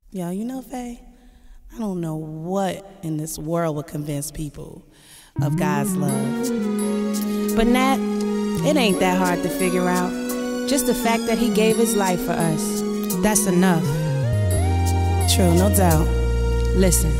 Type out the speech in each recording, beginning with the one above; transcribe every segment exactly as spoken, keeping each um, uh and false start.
Yo, you know, Faye, I don't know what in this world would convince people of God's love. But Nat, it ain't that hard to figure out. Just the fact that he gave his life for us, that's enough. True, no doubt. Listen.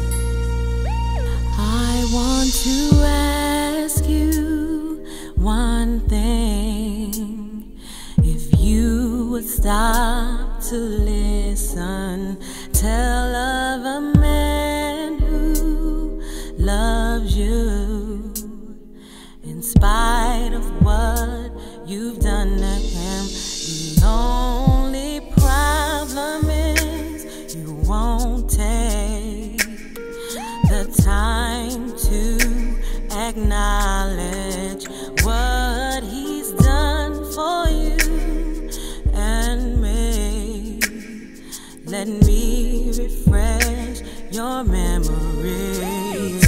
I want to ask you one thing. If you would stop to listen, tell of a man who loves you in spite of what you've done to him. The only problem is you won't take the time to acknowledge what he's done for you and me. Let me refresh your memory.